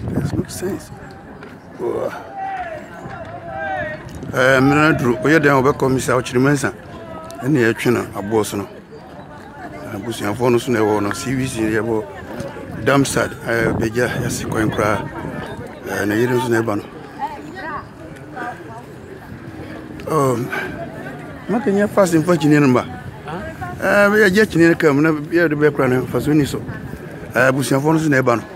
There's no sense. Menadru, oya dan obekọ misa ochirimensa. Ene ya twena aboso no. Abusuafo no so na ewo no CVC yebo Darmstadt beja yasi kwankra na yire so na eba no. Makanya fast in fachine namba. Ya je chine kam na ya de be kra na faso ni so. Abusuafo no so na eba no.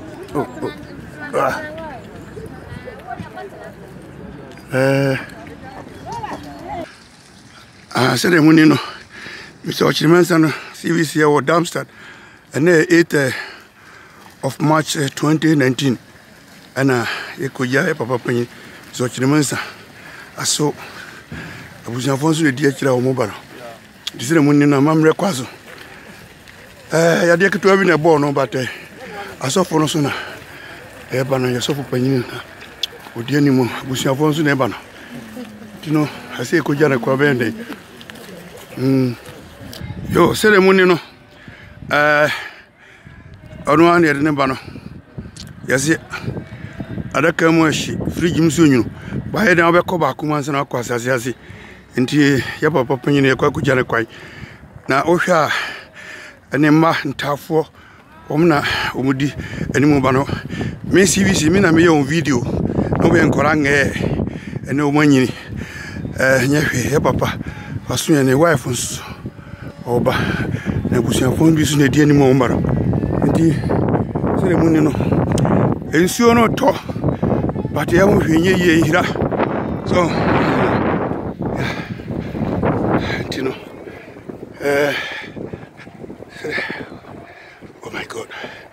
Said money no. Mr. Ochirimensa CVC or Darmstadt and 8th of March 2019 and Ekoja Papa Penny Mr. Ochirimensa aso abusuafo so de akira o mobile. This is the money no mam rekwazo. Ya de keto abi na ball no but asofo no so na eba no yesofo panyin na odi animu abusuafo so na eba no. You know, I say Ekoja na kwa bende. Yo, ceremony no. Ono an yede ne ba no. Yase adaka mu ahyi fridge mu so nyunu. Ba yede obekọ ba kuma nsa na akọ asase. Nti ya papa panyin ya kwa kuja ne kwai. Na ohwa ene ma ntafo omna omudi animu ba no. Me CVC me na me yon video. No be nkora nge ene omanyini. Nyehwe ya papa wasu ne wife nso. Oba na busuafo bi so na di animu ombaro. Nti ceremony no ensuo no to but ya mo hwenye ye hira so you know oh my god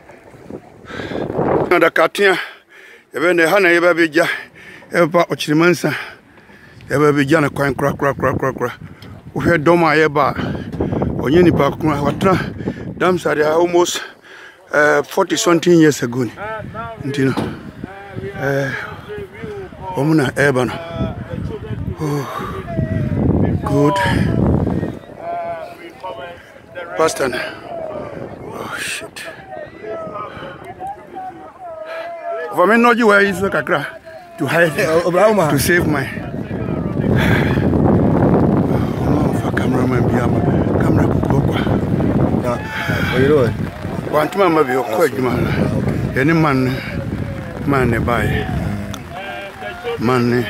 na da katia ya bene hana ye ba beja e ba Ochirimensa ya ba beja na kwan kra wo hwe dom aye ba onye ni pa kuma watra Darmstadt almost 40 something years ago. You know, Omuna Eban. Oh, good. Pastor. Oh, shit. For me, not you where is the Kakra to hide, to save my. Oh, for cameraman, camera. What are you doing? Want to be a quick man. Any man buy money.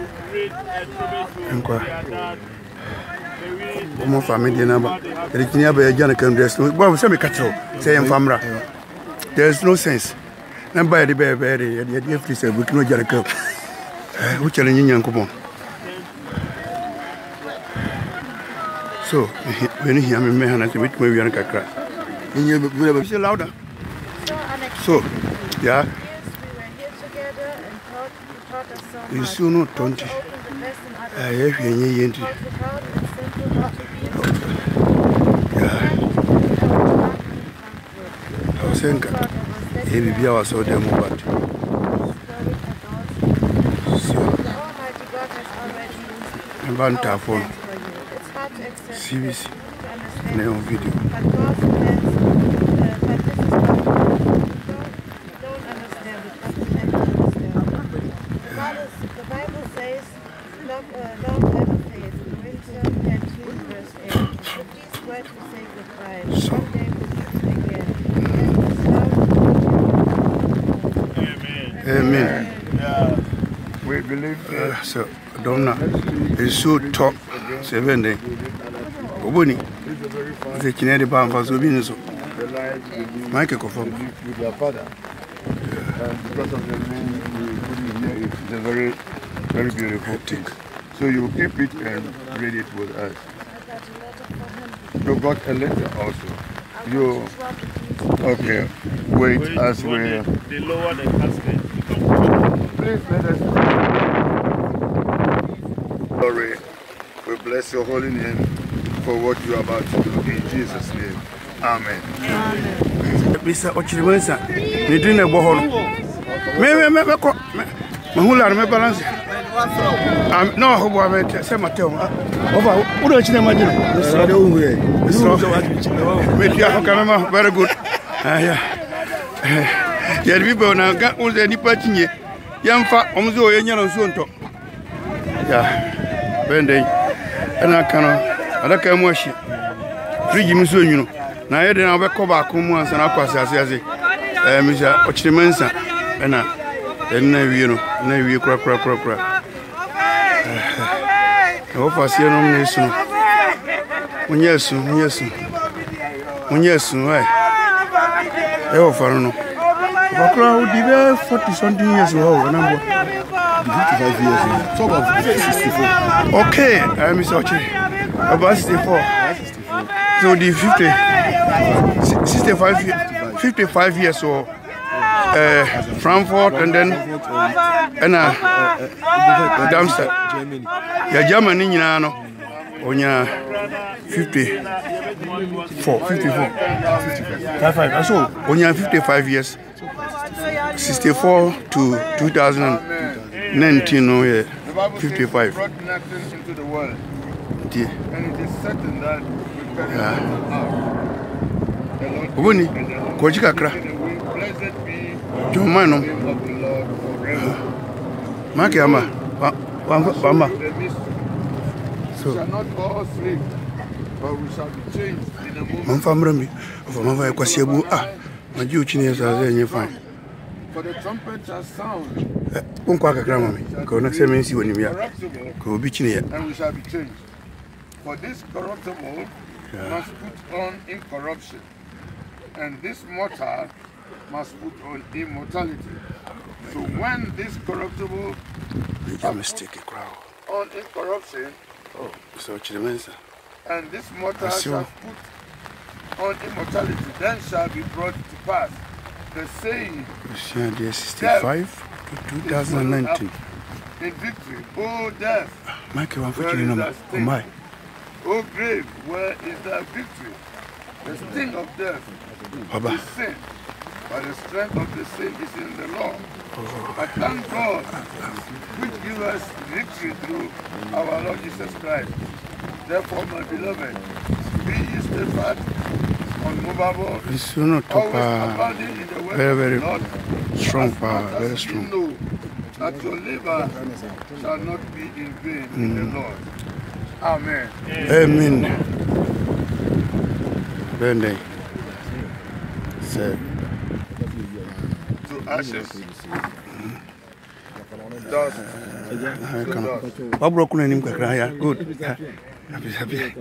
More family number. The Kenya by a Janakan dress. Well, some cattle say in Famra. There's no sense. Not by the baby, and yet if you say we cannot Janakan. Which are in young coupon. So, when you hear me, man, I think we are cry. You will be louder. So, yeah. You soon not 20. I have any entry. Yeah. I was saying, maybe I was so damn bad. So, I'm on the phone. CVC. Neon video. The Bible says, love ever fails. Corinthians 10:2 verse 8. So please try to say goodbye. One day we'll meet again. Amen. Yeah. We believe so Donna is so top 7 days. Oboni. The Kinedi Bam was obedient. Michael confirm with your father. And because of the name we put in here, it's a very, very beautiful thing. So you keep it and read it with us. You got a letter also. You okay? Wait as we. They lower the casket. Please let us. Sorry, we bless your holy name for what you are about to do in Jesus' name. Amen. Mr. Ochirimensa, you didn't know what. Mahula, me balance. No, who I met, say Mateo. Over, who don't you imagine? Very good. There people now got all the nipatinye. Young fat omzo yenya so nto. Yeah. Bende. Ana kana adaka mu ahye. Fridge mu so nyuno. Na ye de na obekọ ba ko mu ansa na kwase ase. Misa ochirimansa na wie no na wie kura. O fasie no mu esu. Munye esu ai. E o faru no. Bakra would be 40 something years old, number 55 years old. So about 64. Okay, I'm sorry. About 64. So the 55 years old. Frankfurt and then Darmstadt. Yeah, Germany, you know, onya 54. 55. So onya 55 years. 64 to 2019, oh yeah, 55. Into the world. Yeah. And it is certain that Ubuni, Kojika Kra. Blessed be John Mano. the name of the Lord forever. Makiama. Bamba. We shall not all sleep, but we shall be changed in a moment. Mamfamrami, of Mama Kwasiabu. My duty is as fine. For the trumpet shall sound, Unquaka Grammy, go next time see when you are. Go be here. and we shall be changed. For this corruptible must put on incorruption, and this mortal must put on immortality. So when this corruptible Make a mistake, crowd. on incorruption, So, Chilemensa. and this mortal shall put on immortality, then shall be brought to pass the saying 65 to 2019. in victory, O death, Mike, one for you, no, my. O grave, where is thy victory? The sting of death is sin, but the strength of the sin is in the law. I thank God, which gives us victory through our Lord Jesus Christ. Therefore, my beloved, be ye steadfast, unmovable, It's not always abounding in the work very, of very the Lord, strong as power, much as very you strong. know that your labor shall not be in vain in the Lord. Amen. Amen. Bende. Say. To ashes. Dust. What broke on him? Good. Happy.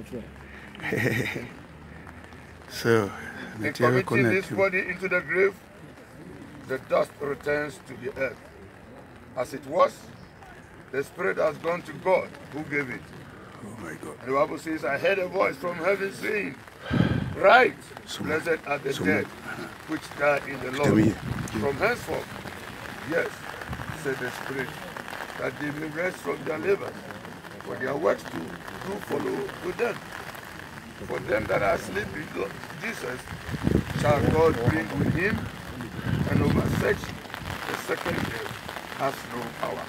So, In committing this body into the grave, the dust returns to the earth. As it was, the spirit has gone to God who gave it. Oh my God. And the Bible says, I heard a voice from heaven saying, Right, blessed are the dead which die in the Lord. From henceforth, yes, said the Spirit, that they may rest from their labors, for their works do follow to them. For them that are asleep in Jesus shall God bring with him, and over such the second death has no power.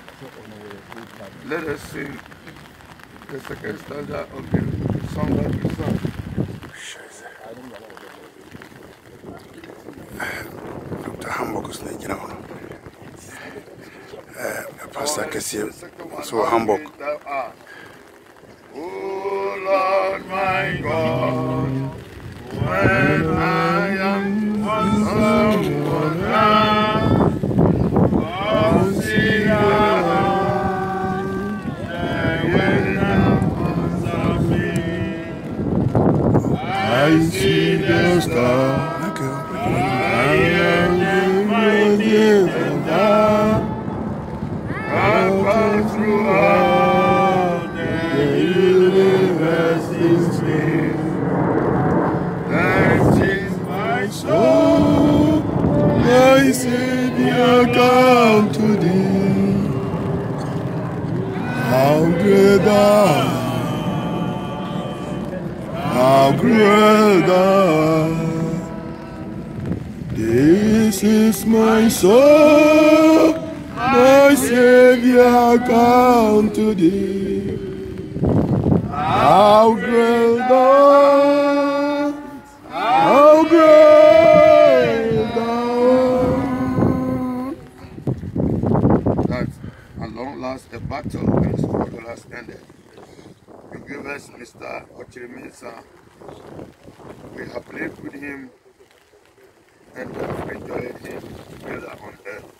Let us sing the second stanza of the song that we sung. Dr. Hamburg is not, you know. Pastor Kessie, so Hamburg. Oh Lord my God, when I am someone I'll see I see the star. I am the I've throughout the universe is made. That is my soul, my Savior, come to thee. How great thou art. How great thou art. This is my soul, my Savior, come to thee. How great thou art. How great thou art. long last a battle and struggle has ended. You gave us Mr. Ochirimensa. We have lived with him and have enjoyed him together on earth.